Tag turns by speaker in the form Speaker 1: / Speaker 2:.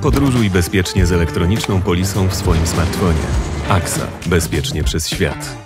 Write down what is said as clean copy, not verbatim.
Speaker 1: Podróżuj bezpiecznie z elektroniczną polisą w swoim smartfonie. AXA. Bezpiecznie przez świat.